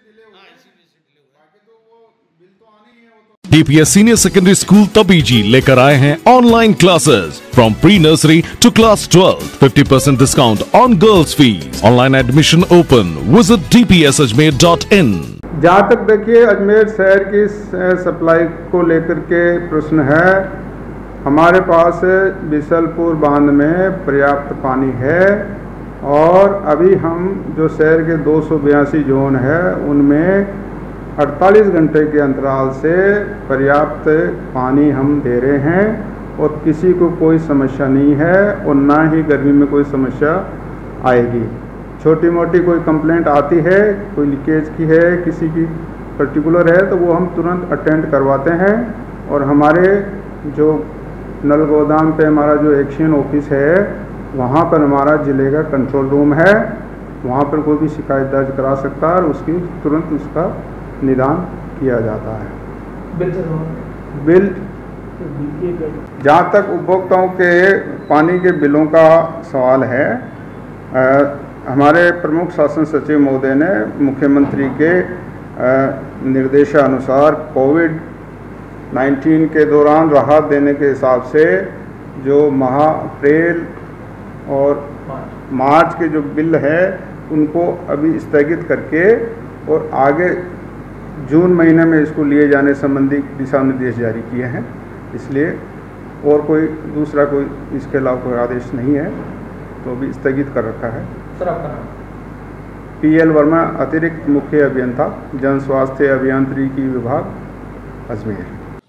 Delay हुआ है, इसीलिए से डिले हुआ है। बाकी तो वो बिल तो आने ही है वो तो। DPS Senior Secondary School Tabiji लेकर आए हैं online classes from pre nursery to class 12, 50% discount on girls fees. Online admission open. Visit dpsajmer.in। जहाँ तक देखिए अजमेर शहर की सप्लाई को लेकर के प्रश्न है, हमारे पास बिसलपुर बांध में पर्याप्त पानी है और अभी हम जो शहर के 282 जोन है उनमें 48 घंटे के अंतराल से पर्याप्त पानी हम दे रहे हैं और किसी को कोई समस्या नहीं है और ना ही गर्मी में कोई समस्या आएगी। छोटी मोटी कोई कंप्लेंट आती है, कोई लीकेज की है, किसी की पर्टिकुलर है, तो वो हम तुरंत अटेंड करवाते हैं और हमारे जो नल गोदाम पे हमारा जो एक्शन ऑफिस है वहाँ पर हमारा ज़िले का कंट्रोल रूम है, वहाँ पर कोई भी शिकायत दर्ज करा सकता है और उसकी तुरंत उसका निदान किया जाता है। बिल जहाँ तक उपभोक्ताओं के पानी के बिलों का सवाल है, हमारे प्रमुख शासन सचिव महोदय ने मुख्यमंत्री के निर्देशानुसार कोविड-19 के दौरान राहत देने के हिसाब से जो अप्रैल और मार्च के जो बिल है उनको अभी स्थगित करके और आगे जून महीने में इसको लिए जाने संबंधी दिशा निर्देश जारी किए हैं। इसलिए और कोई दूसरा कोई इसके अलावा कोई आदेश नहीं है, तो अभी स्थगित कर रखा है। सर आपका नाम? PL वर्मा, अतिरिक्त मुख्य अभियंता जन स्वास्थ्य अभियांत्रिकी विभाग, अजमेर।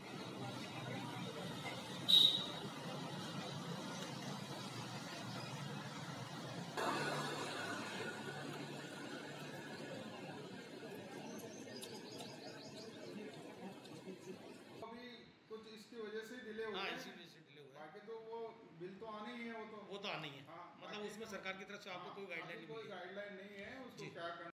कुछ इसकी वजह से डिले हुआ है, इसीलिए से डिले हुआ है। बाकी तो वो बिल तो आने ही है वो तो। वो तो आने ही है। मतलब उसमें सरकार की तरफ से आपको कोई गाइडलाइन नहीं है, उसको क्या करना